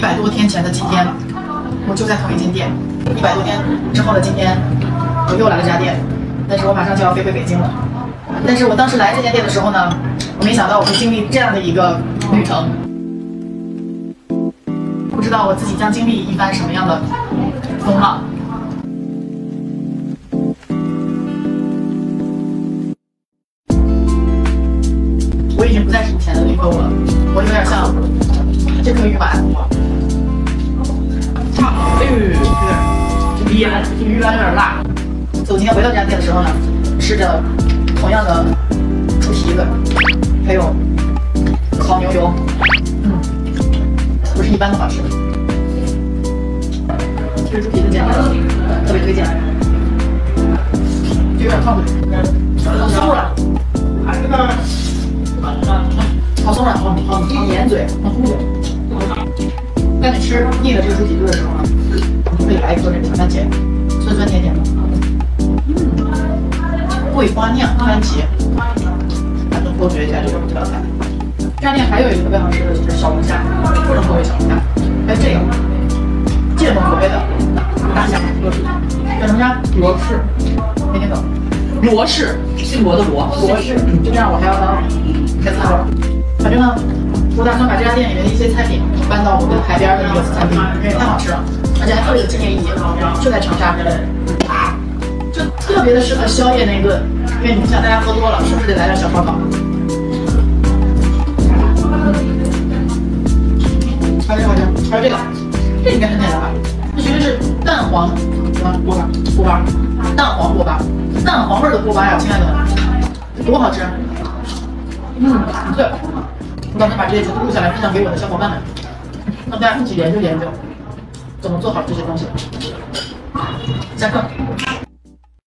多天前的今天，我就在同一间店。100多天之后的今天，我又来了这家店，但是我马上就要飞回北京了。但是我当时来这间店的时候呢，我没想到我会经历这样的一个旅程，不知道我自己将经历一番什么样的风浪。我已经不再是以前的那个我了，我有点像这颗鱼丸。这鱼丸有点辣。所以我今天回到这家店的时候呢，吃着同样的猪蹄子，还有烤牛油，不是一般的好吃。这个猪蹄子煎的特别推荐，就有点烫嘴，好松软，好松软，好粘嘴，好糊嘴。当你吃腻了这个猪蹄子的时候呢，可以来一颗这个小番茄，酸酸甜甜的。桂花酿番茄，还能多学一下这道菜。这家店还有一个特别好吃的就是小龙虾，各种口味小龙虾，还有这个芥末口味的大虾，小龙虾罗氏，没听懂？罗氏，姓罗的罗，罗氏。就这样，我还要当开餐馆。反正呢，我打算把这家店里面的一些菜品搬到我们海边的那个餐厅，因为太好吃了，而且还特别有纪念意义，就在长沙。就特别的适合宵夜那一顿，因为你不想大家喝多了，是不是得来点小烧烤？还有这个，这应该很简单吧？这其实是蛋黄锅巴，蛋黄锅巴，蛋黄味的锅巴呀，亲爱的们，多好吃！很脆。我打算把这些全都录下来，分享给我的小伙伴们，让大家一起研究研究怎么做好这些东西。下课。